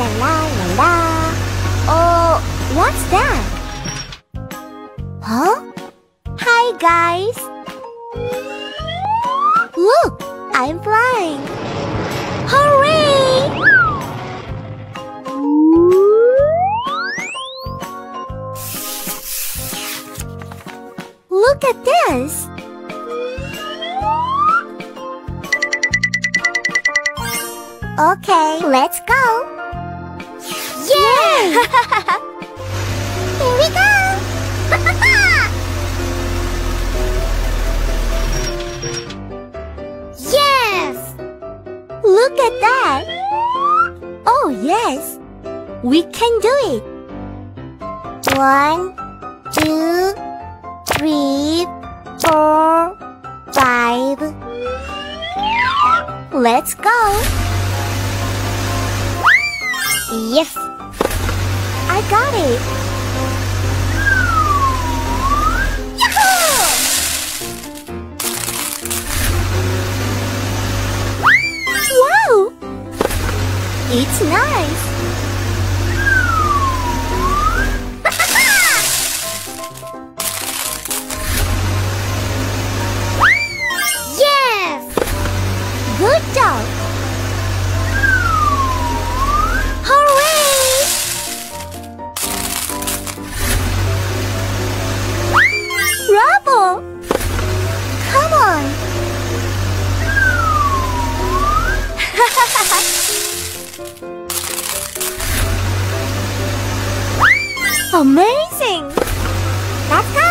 la la la la. Oh, what's that? Huh? Hi guys! Look, I'm flying! Hooray! Look at this! Okay, let's go! Yay! Here we go! Yes! Look at that! Oh, yes! We can do it! 1, 2, 3, 4, 5. Let's go! Yes! I got it! Yahoo! Wow! It's nice! Yes! Good job! Hooray! Bravo! Come on! Amazing! Let's go!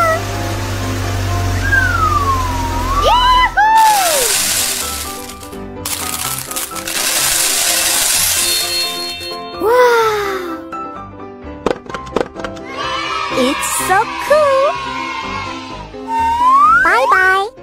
Yahoo! Wow! It's so cool! Bye-bye!